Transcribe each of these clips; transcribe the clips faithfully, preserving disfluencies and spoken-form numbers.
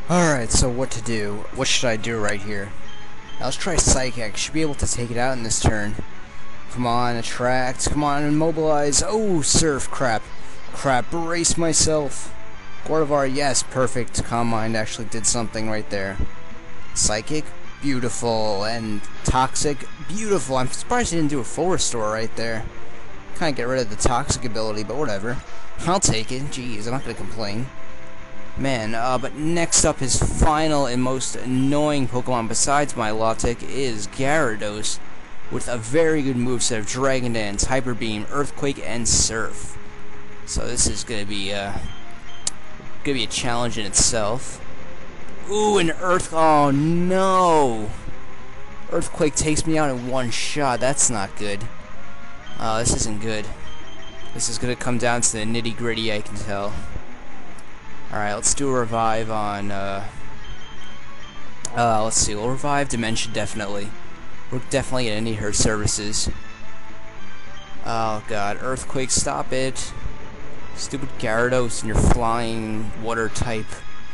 Alright, so what to do? What should I do right here? Now let's try Psychic. Should be able to take it out in this turn. Come on, attract. Come on, immobilize. Oh, Surf. Crap. Crap. Brace myself. Gardevoir, yes, perfect. Calm Mind actually did something right there. Psychic, beautiful. And Toxic, beautiful. I'm surprised he didn't do a full restore right there. Kind of get rid of the Toxic ability, but whatever. I'll take it. Jeez, I'm not going to complain. Man, uh, but next up, his final and most annoying Pokemon besides Milotic is Gyarados, with a very good moveset of Dragon Dance, Hyper Beam, Earthquake, and Surf. So this is gonna be uh, gonna be a challenge in itself. Ooh, an Earth! Oh no! Earthquake takes me out in one shot. That's not good. Oh, this isn't good. This is gonna come down to the nitty gritty. I can tell. Alright, let's do a revive on, uh, uh, let's see, we'll revive Dementia, definitely. We're definitely gonna need her services. Oh god, Earthquake, stop it. Stupid Gyarados and your flying water type.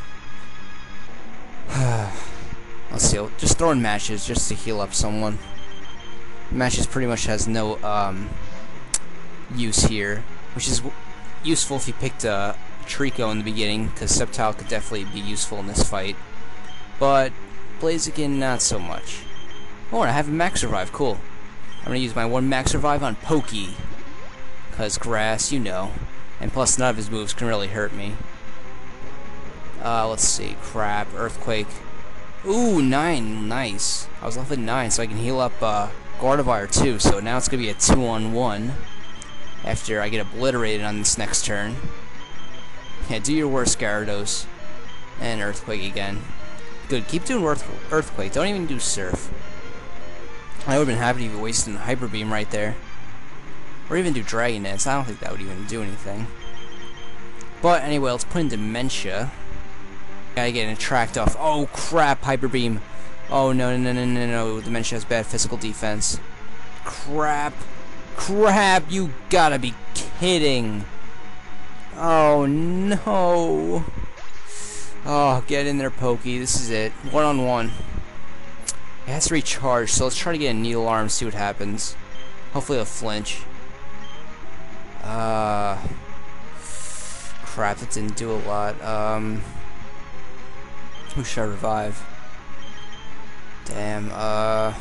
Let's see, I'll just throw in matches just to heal up someone. Matches pretty much has no, um, use here, which is w useful if you picked, uh, Trico in the beginning, because Sceptile could definitely be useful in this fight. But Blaziken, not so much. Oh, and I have a Max Revive, cool. I'm going to use my one Max Revive on Pokey. Because Grass, you know. And plus none of his moves can really hurt me. Uh, let's see, Crap, Earthquake. Ooh, nine, nice. I was level nine, so I can heal up uh, Gardevoir too, so now it's going to be a two on one. After I get obliterated on this next turn. Yeah, do your worst, Gyarados. And Earthquake again. Good, keep doing Earth Earthquake. Don't even do Surf. I would have been happy if you wasted a Hyper Beam right there. Or even do Dragon Dance. I don't think that would even do anything. But anyway, let's put in Dementia. Gotta get an Attract off. Oh crap, Hyper Beam. Oh no, no, no, no, no, no. Dementia has bad physical defense. Crap. Crap, you gotta be kidding. Oh no! Oh, get in there, Pokey. This is it. One on one. It has to recharge, so let's try to get a Needle Arm, see what happens. Hopefully it'll flinch. Uh, crap, that didn't do a lot. Um, who should I revive? Damn. Uh,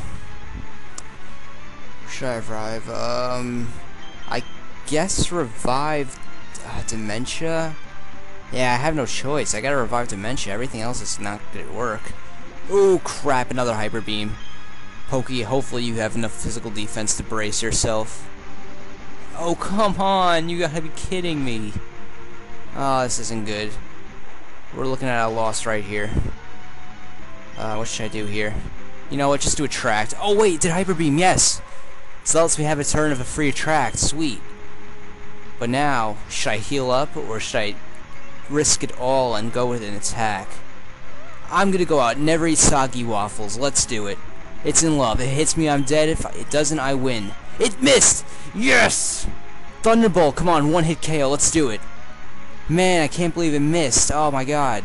who should I revive? Um, I guess revive. Uh, Dementia? Yeah, I have no choice. I gotta revive Dementia. Everything else is not gonna work. Ooh, crap, another Hyper Beam. Pokey, hopefully you have enough physical defense to brace yourself. Oh, come on! You gotta be kidding me. Oh, this isn't good. We're looking at a loss right here. Uh, what should I do here? You know what, just do Attract. Oh wait, did Hyper Beam, yes! So that lets me have a turn of a free Attract, sweet. But now, should I heal up, or should I risk it all and go with an attack? I'm gonna go out, never eat soggy waffles, let's do it. It's in love, it hits me, I'm dead, if it doesn't, I win. It missed! Yes! Thunderbolt, come on, one hit K O, let's do it. Man, I can't believe it missed, oh my god.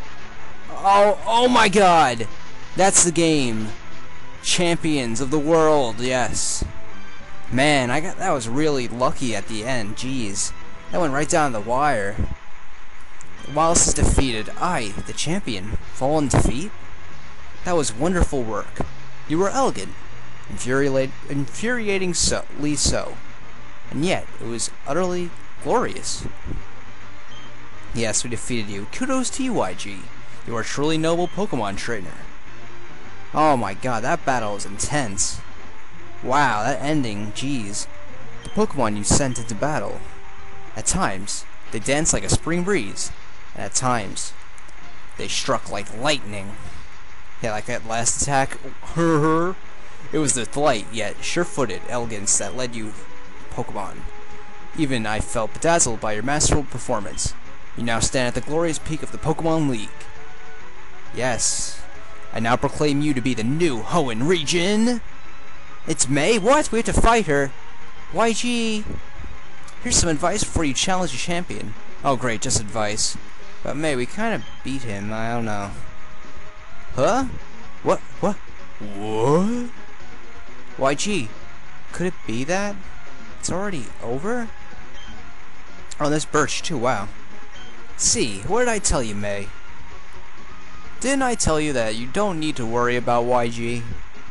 Oh, oh my god! That's the game. Champions of the world, yes. Man, I got that was really lucky at the end. Jeez, that went right down the wire. Wallace is defeated. I, the champion, fall in defeat. That was wonderful work. You were elegant, infuriate, infuriatingly so, and yet it was utterly glorious. Yes, we defeated you. Kudos to you, Y G. You are a truly noble Pokemon trainer. Oh my god, that battle was intense. Wow, that ending, jeez. The Pokemon you sent into battle. At times, they danced like a spring breeze, and at times, they struck like lightning. Yeah, like that last attack. It was the light, yet sure-footed elegance that led you, Pokemon. Even I felt bedazzled by your masterful performance. You now stand at the glorious peak of the Pokemon League. Yes, I now proclaim you to be the new Hoenn region. It's May? What? We have to fight her. Y G. Here's some advice before you challenge a champion. Oh great, just advice. But May, we kind of beat him. I don't know. Huh? What? What? What? Y G, could it be that? It's already over? Oh, there's Birch too, wow. See, what did I tell you, May? Didn't I tell you that you don't need to worry about Y G?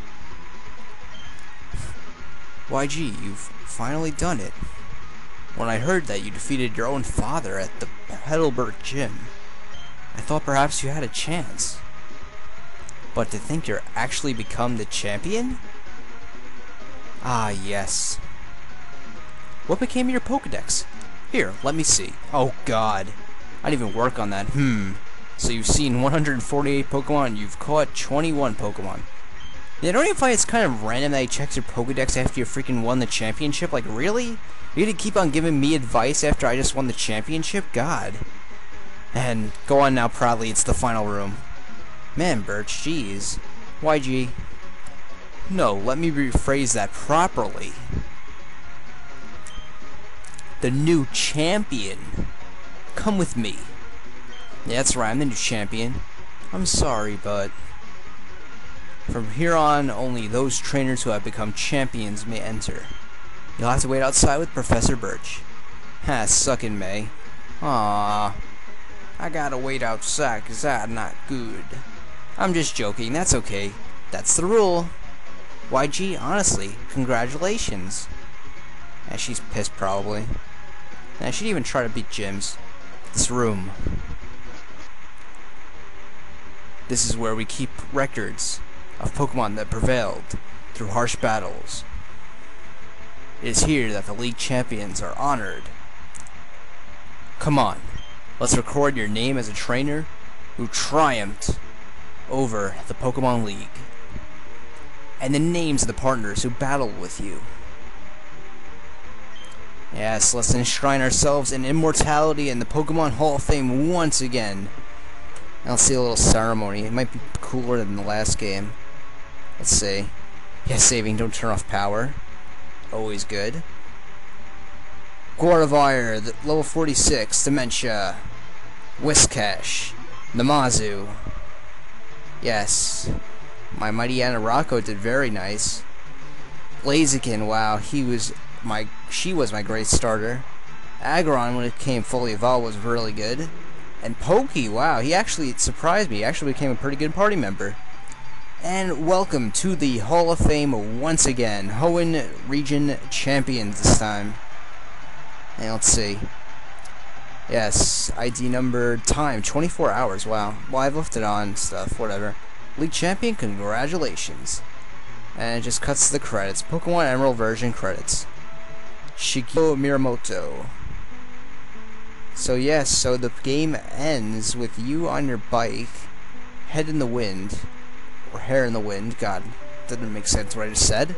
Y G, you've finally done it. When I heard that you defeated your own father at the Heidelberg gym, I thought perhaps you had a chance. But to think you're actually become the champion? Ah, yes. What became of your Pokedex? Here, let me see. Oh god. I didn't even work on that. Hmm. So you've seen one hundred forty-eight Pokemon, and you've caught twenty-one Pokemon. Yeah, don't you find it's kind of random that he checks your Pokedex after you freaking won the championship? Like, really? You gonna keep on giving me advice after I just won the championship? God. And go on now proudly, it's the final room. Man, Birch, jeez. Y G. No, let me rephrase that properly. The new champion. Come with me. Yeah, that's right, I'm the new champion. I'm sorry, but from here on, only those trainers who have become champions may enter. You'll have to wait outside with Professor Birch. Ha, suckin' May. Aww. I gotta wait outside, cause I'm not good. I'm just joking, that's okay. That's the rule. Y G, honestly, congratulations. Yeah, she's pissed probably. And I should even try to beat gyms. This room. This is where we keep records of Pokemon that prevailed through harsh battles. It is here that the League Champions are honored. Come on, let's record your name as a trainer who triumphed over the Pokemon League, and the names of the partners who battled with you. Yes, let's enshrine ourselves in immortality in the Pokemon Hall of Fame once again. I'll see a little ceremony. It might be cooler than the last game. Let's see. Yeah, saving, don't turn off power. Always good. Gardevoir, the level forty-six, Dementia. Whiscash. Namazu. Yes. My mighty Anarako did very nice. Blaziken, wow, he was my she was my great starter. Aggron, when it came fully evolved, was really good. And Pokey, wow, he actually surprised me. He actually became a pretty good party member. And welcome to the Hall of Fame once again. Hoenn Region Champions this time. And let's see. Yes, I D number time, twenty-four hours, wow. Well, I've left it on stuff, whatever. League Champion, congratulations. And it just cuts to the credits. Pokemon Emerald version credits. Shigeo Miramoto. So yes, so the game ends with you on your bike, head in the wind, or hair in the wind. God, that didn't make sense what I just said.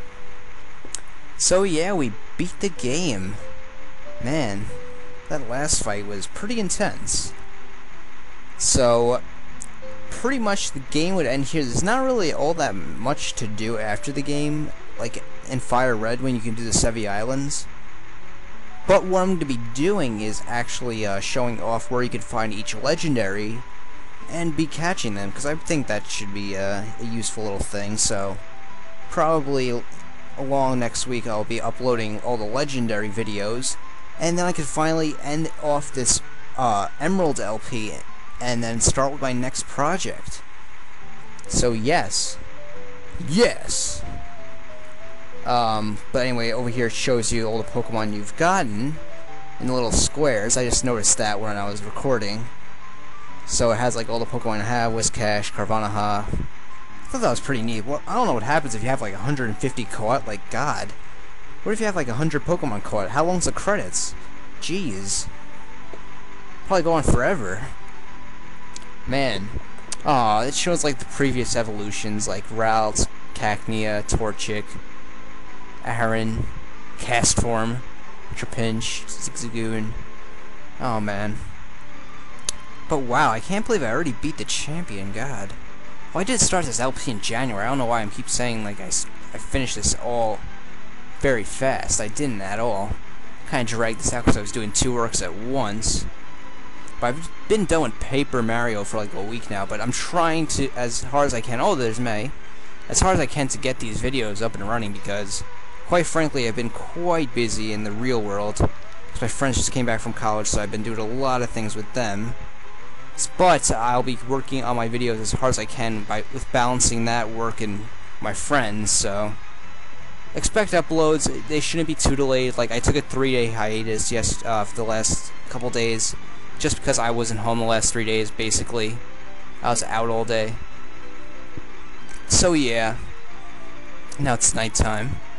So yeah, we beat the game. Man, that last fight was pretty intense. So, pretty much the game would end here. There's not really all that much to do after the game, like in Fire Red when you can do the Sevi Islands. But what I'm going to be doing is actually uh, showing off where you can find each legendary and be catching them, because I think that should be uh, a useful little thing. So probably along next week I'll be uploading all the legendary videos, and then I can finally end off this uh, Emerald L P and then start with my next project. So yes, yes. Um, but anyway, over here it shows you all the Pokemon you've gotten in the little squares. I just noticed that when I was recording. So it has like all the Pokemon I have, Whiscash, Carvanaha. I thought that was pretty neat. Well, I don't know what happens if you have like one hundred fifty caught. Like, God. What if you have like one hundred Pokemon caught? How long's the credits? Jeez. Probably go on forever. Man. Aw, it shows like the previous evolutions, like Ralts, Cacnea, Torchic, Aaron, Castform, Trapinch, Zigzagoon. Oh man. But wow, I can't believe I already beat the champion, God. Well, I did start this L P in January. I don't know why I keep saying like I, I finished this all very fast. I didn't at all. Kind of dragged this out because I was doing two works at once. But I've been done with Paper Mario for like a week now, but I'm trying to, as hard as I can, oh, there's May, as hard as I can to get these videos up and running, because, quite frankly, I've been quite busy in the real world. Because my friends just came back from college, so I've been doing a lot of things with them. But I'll be working on my videos as hard as I can by with balancing that work and my friends, so expect uploads. They shouldn't be too delayed. Like, I took a three-day hiatus yes uh, for the last couple days, just because I wasn't home the last three days, basically. I was out all day. So yeah, now it's nighttime.